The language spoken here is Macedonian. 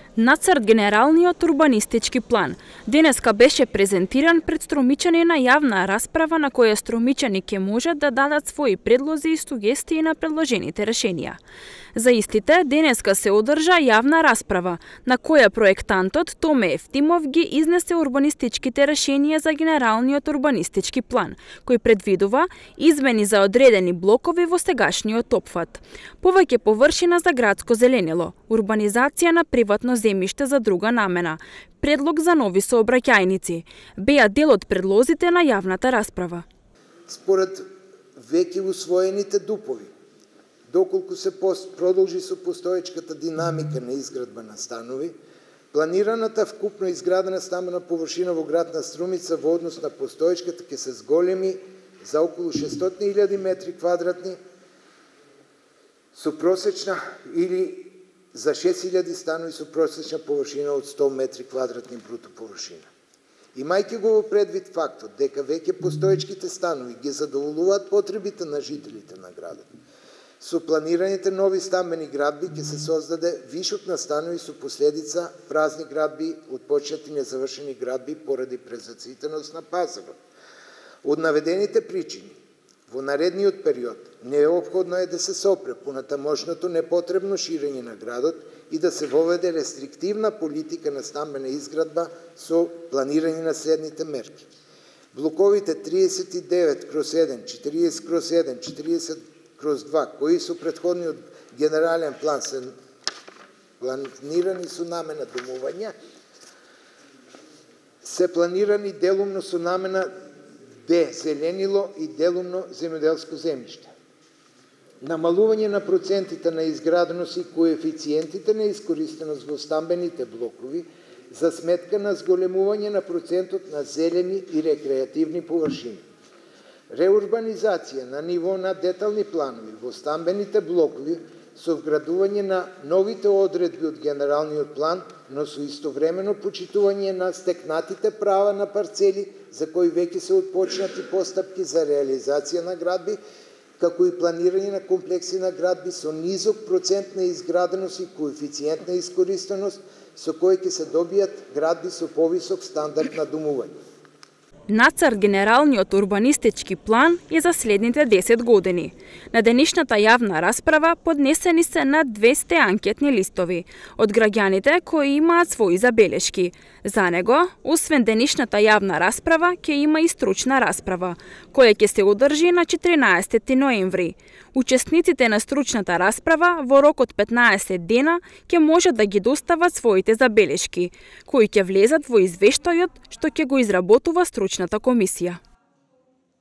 Нацрт генералниот урбанистички план денеска беше презентиран пред стромичани на јавна расправа на која стромичани ќе можат да дадат своји предлози и сугестии на предложените решенија. За истите денеска се одржа јавна расправа на која проектантот Томе Евтимов ги изнесе урбанистичките решенија за генералниот урбанистички план, кој предвидува измени за одредени блокови во сегашниот опфат, повеќе површина за градско зеленило, урбанизација на приватно земјиште за друга намена, предлог за нови сообраќајници, беа дел од предлозите на јавната расправа. Според веќе усвоените дупови, доколку се продолжи со постоечката динамика на изградба на станови, планираната вкупно изградена стambena површина во градна Струмица во однос на постоечката ќе се зголеми за околу 600.000 метри квадратни, со просечна или за 6.000 станови со просечна површина од 100 метри квадратни бруто површина. Имајќи го во предвид фактот дека веќе постоечките станови ги задоволуваат потребите на жителите на градот, со планираните нови стambeni градби ќе се создаде вишок на станови со последица празни градби, отпочнати незавршени градби поради презаситеност на пазарот. Од наведените причини, во наредниот период неопходно е да се сопре понатамошното непотребно ширење на градот и да се воведе рестриктивна политика на стambena изградба со планирање на следните мерки. Блоковите 39/1, 40/1, 40/2, кои со претходниот генерален план се планирани со намена домувања, се планирани делумно со намена Б, зеленило и делумно земјоделско земјиште. Намалување на процентите на изграденост и коефициентите на искористеност во стамбените блокови за сметка на зголемување на процентот на зелени и рекреативни површини. Реурбанизација на ниво на детални планови во стамбените блокови со вградување на новите одредби од генералниот план, но со истовремено почитување на стекнатите права на парцели за кои веќе се отпочнати постапки за реализација на градби, како и планирање на комплекси на градби со низок процент на изграденост и коефициент на искористеност, со кои ќе се добијат градби со повисок стандард на домување. Нацрт генералниот урбанистички план е за следните 10 години. На денешната јавна расправа поднесени се над 200 анкетни листови од граѓаните кои имаат своји забелешки. За него, освен денешната јавна расправа, ќе има и стручна расправа, која ќе се одржи на 14 ноември. Учесниците на стручната расправа во рок од 15 дена ќе можат да ги достават своите забелешки, кои ќе влезат во извештајот што ќе го изработува стручната комисија.